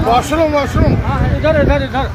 Washroom washroom इधर इधर इधर।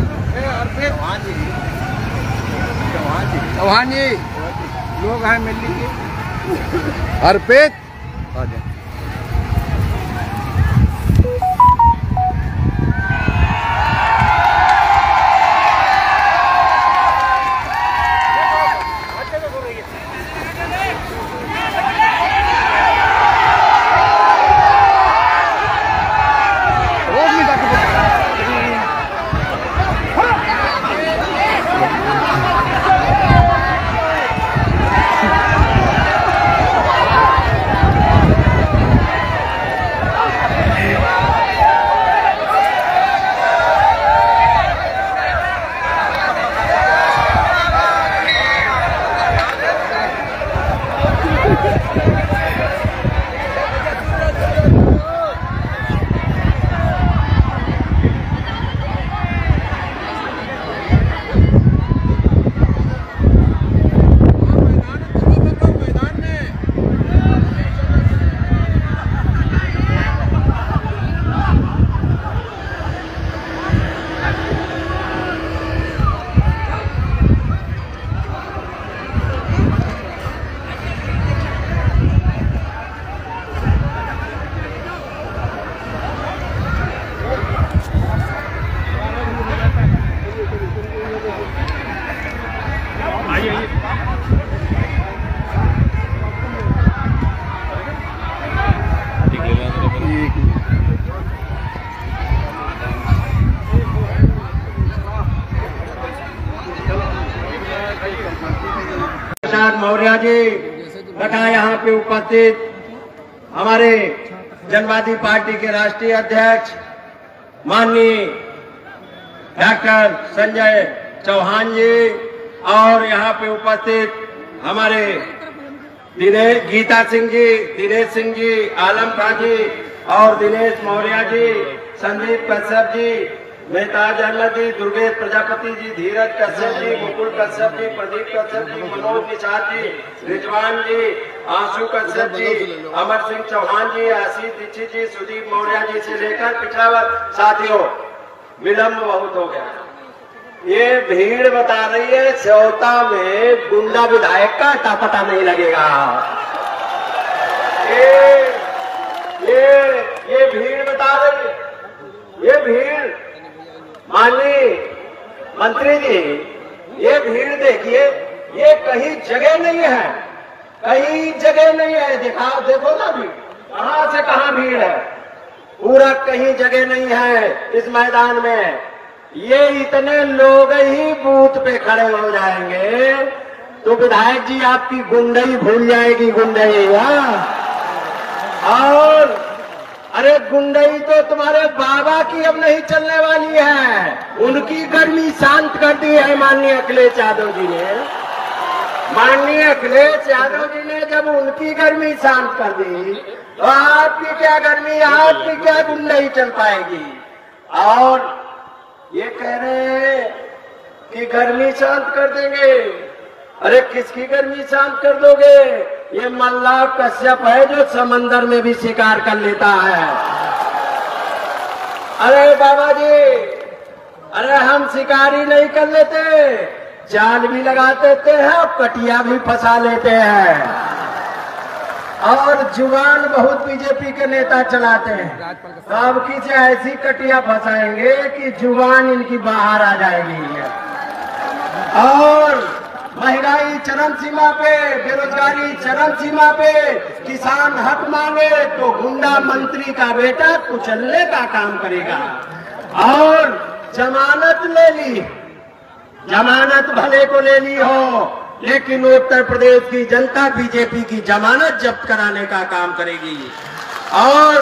चौहान जी लोग हैं मिल लीजिए। हरपेत मौर्य जी तथा यहाँ पे उपस्थित हमारे जनवादी पार्टी के राष्ट्रीय अध्यक्ष माननीय डॉक्टर संजय चौहान जी और यहाँ पे उपस्थित हमारे गीता सिंह जी, दिनेश सिंह जी, आलम खां जी और दिनेश मौर्य जी, संदीप कश्यप जी, मेहताज अहमद जी, दुर्गेश प्रजापति जी, धीरज कश्यप जी, मुकुल कश्यप जी, प्रदीप कश्यप जी, मनोज निषाद जी, रिजवान जी, आंसू कश्यप जी, अमर सिंह चौहान जी, आशीष दीक्षित जी, सुदीप मौर्य जी से लेकर पिछड़ा वर्ग साथियों, विलम्ब बहुत हो गया। ये भीड़ बता रही है सेवता में गुंडा विधायक का अता पता नहीं लगेगा। ये भीड़ बता रही है, ये भीड़ माननीय मंत्री जी, ये भीड़ देखिए, ये कहीं जगह नहीं है, कहीं जगह नहीं है। दिखाओ, देखो ना भीड़ कहां से कहां भीड़ है, पूरा कहीं जगह नहीं है इस मैदान में। ये इतने लोग ही बूथ पे खड़े हो जाएंगे तो विधायक जी आपकी गुंडई भूल जाएगी, गुंडई। और अरे गुंडई तो तुम्हारे बाबा की अब नहीं चलने वाली है, उनकी गर्मी शांत कर दी है माननीय अखिलेश यादव जी ने। माननीय अखिलेश यादव जी ने जब उनकी गर्मी शांत कर दी तो आपकी क्या गर्मी, आपकी क्या गुंडई चल पाएगी। और ये कह रहे हैं कि गर्मी शांत कर देंगे। अरे किसकी गर्मी शांत कर दोगे? ये मल्लाह कश्यप है जो समंदर में भी शिकार कर लेता है। अरे बाबा जी, अरे हम शिकारी नहीं कर लेते, जाल भी लगा देते हैं और कटिया भी फंसा लेते हैं। और जुबान बहुत बीजेपी के नेता चलाते हैं, तो अब किसी ऐसी कटिया फंसाएंगे कि जुबान इनकी बाहर आ जाएगी। और महंगाई चरम सीमा पे, बेरोजगारी चरम सीमा पे, किसान हक मांगे तो गुंडा मंत्री का बेटा कुचलने का काम करेगा। और जमानत ले ली, जमानत भले को ले ली हो, लेकिन उत्तर प्रदेश की जनता बीजेपी की जमानत जब्त कराने का काम करेगी। और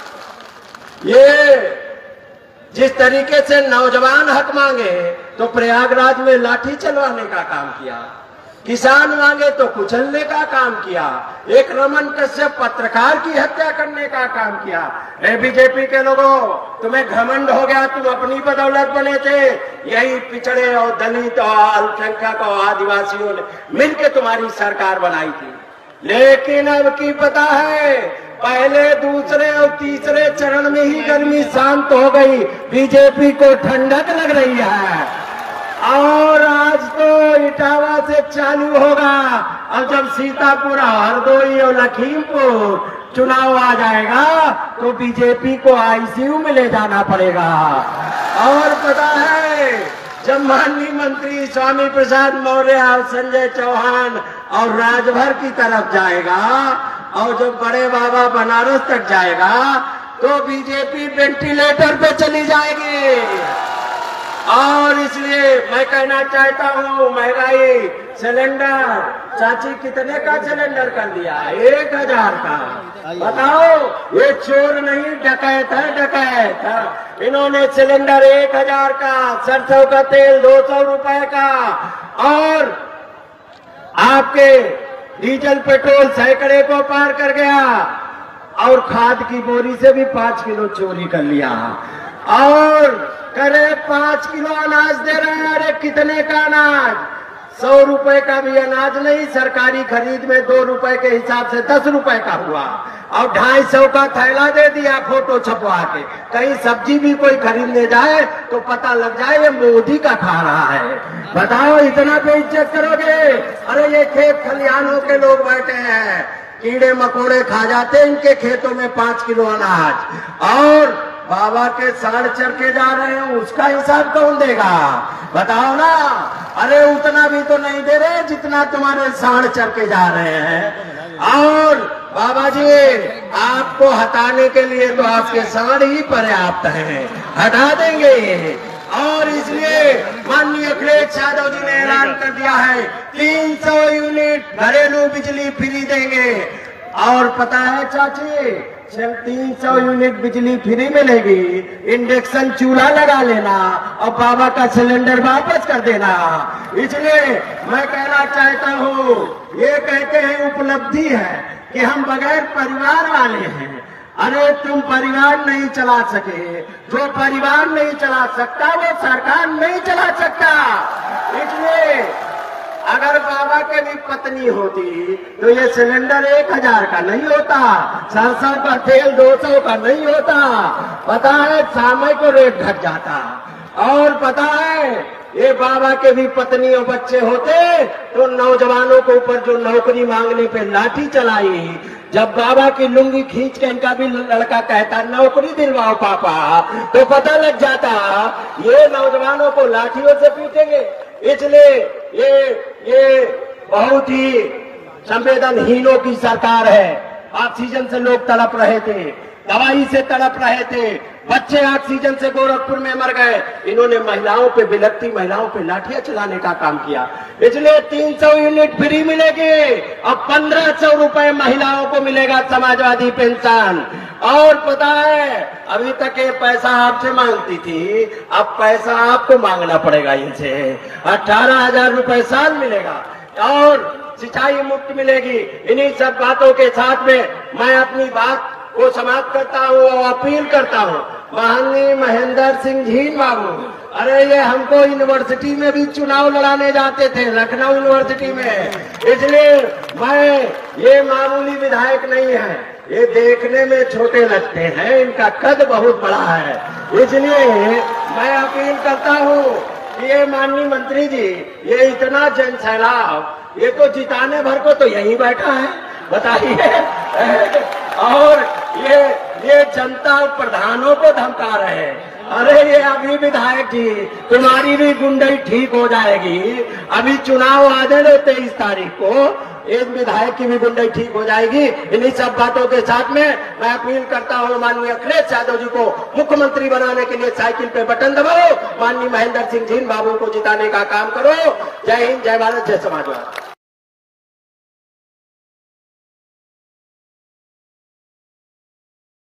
ये जिस तरीके से नौजवान हक मांगे तो प्रयागराज में लाठी चलवाने का काम किया, किसान मांगे तो कुचलने का काम किया, एक रमन कश्यप पत्रकार की हत्या करने का काम किया। बीजेपी के लोगों, तुम्हें घमंड हो गया, तुम अपनी बदौलत बने थे। यही पिछड़े और दलित और अल्पसंख्यक और आदिवासियों ने मिलकर तुम्हारी सरकार बनाई थी। लेकिन अब की पता है पहले दूसरे और तीसरे चरण में ही गर्मी शांत हो गई, बीजेपी को ठंडक लग रही है। और आज तो इटावा से चालू होगा। अब जब सीतापुर, हरदोई और लखीमपुर चुनाव आ जाएगा तो बीजेपी को आईसीयू में ले जाना पड़ेगा। और पता है, जब माननीय मंत्री स्वामी प्रसाद मौर्य और संजय चौहान और राजभर की तरफ जाएगा और जब बड़े बाबा बनारस तक जाएगा तो बीजेपी वेंटिलेटर पे चली जाएगी। और इसलिए मैं कहना चाहता हूँ, महंगाई सिलेंडर, चाची कितने का सिलेंडर कर दिया? 1000 का। बताओ, ये चोर नहीं डकैत है, डकैत है। इन्होंने सिलेंडर 1000 का, सरसों का तेल 200 रुपए का, और आपके डीजल पेट्रोल सैकड़े को पार कर गया, और खाद की बोरी से भी 5 किलो चोरी कर लिया। और करे 5 किलो अनाज दे रहे हैं। अरे कितने का अनाज? 100 रुपए का भी अनाज नहीं, सरकारी खरीद में 2 रुपए के हिसाब से 10 रुपए का हुआ, और 250 का थैला दे दिया फोटो छपवा के। कहीं सब्जी भी कोई खरीदने जाए तो पता लग जाए ये मोदी का खा रहा है। बताओ, इतना बेइज्जत करोगे? अरे ये खेत खलिहानों के लोग बैठे हैं, कीड़े मकोड़े खा जाते इनके खेतों में 5 किलो अनाज, और बाबा के साढ़ चढ़ के जा रहे हैं, उसका हिसाब कौन देगा? बताओ ना। अरे उतना भी तो नहीं दे रहे जितना तुम्हारे साढ़ चढ़ के जा रहे हैं। और बाबा जी, आपको हटाने के लिए तो आपके साढ़ ही पर्याप्त हैं, हटा देंगे। और इसलिए माननीय अखिलेश यादव जी ने ऐलान कर दिया है 300 यूनिट घरेलू बिजली फ्री देंगे। और पता है चाची, 300 यूनिट बिजली फ्री मिलेगी, इंडक्शन चूल्हा लगा लेना और बाबा का सिलेंडर वापस कर देना। इसलिए मैं कहना चाहता हूँ, ये कहते हैं उपलब्धि है कि हम बगैर परिवार वाले हैं। अरे तुम परिवार नहीं चला सके, जो परिवार नहीं चला सकता वो सरकार नहीं चला सकता। इसलिए अगर बाबा के भी पत्नी होती तो ये सिलेंडर 1000 का नहीं होता, सरसों का तेल 200 का नहीं होता। पता है, सामय को रेट घट जाता। और पता है, ये बाबा के भी पत्नी और बच्चे होते तो नौजवानों के ऊपर जो नौकरी मांगने पे लाठी चलाई, जब बाबा की लुंगी खींच के इनका भी लड़का कहता नौकरी दिलवाओ पापा, तो पता लग जाता ये नौजवानों को लाठियों से पीटेंगे। इसलिए ये बहुत ही संवेदनहीनों की सरकार है। ऑक्सीजन से लोग तड़प रहे थे, दवाई से तड़प रहे थे, बच्चे ऑक्सीजन से गोरखपुर में मर गए। इन्होंने महिलाओं पे, बिलखती महिलाओं पे लाठियां चलाने का काम किया। इसलिए 300 यूनिट फ्री मिलेगी। अब 1500 रुपए महिलाओं को मिलेगा समाजवादी पेंशन। और पता है, अभी तक ये पैसा आपसे मांगती थी, अब पैसा आपको मांगना पड़ेगा इनसे। 18,000 रुपए साल मिलेगा और सिंचाई मुफ्त मिलेगी। इन्हीं सब बातों के साथ में मैं अपनी बात को समाप्त करता हूँ और अपील करता हूँ माननीय महेंद्र सिंह झीन बाबू। अरे ये हमको यूनिवर्सिटी में भी चुनाव लड़ाने जाते थे, लखनऊ यूनिवर्सिटी में। इसलिए मैं, ये मामूली विधायक नहीं है, ये देखने में छोटे लगते हैं, इनका कद बहुत बड़ा है। इसलिए मैं अपील करता हूँ कि ये माननीय मंत्री जी, ये इतना जन सैलाब, ये तो जिताने भर को तो यहीं बैठा है, बताइए। और ये जनता प्रधानों को धमका रहे हैं। अरे ये अभी विधायक जी, तुम्हारी भी गुंडई ठीक हो जाएगी। अभी चुनाव आ जाने 23 तारीख को, एक विधायक की भी गुंडई ठीक हो जाएगी। इन्हीं सब बातों के साथ में मैं अपील करता हूँ माननीय अखिलेश यादव जी को मुख्यमंत्री बनाने के लिए साइकिल पे बटन दबाओ, माननीय महेंद्र सिंह झीन बाबू को जिताने का काम करो। जय हिंद, जय भारत, जय समाजवाद।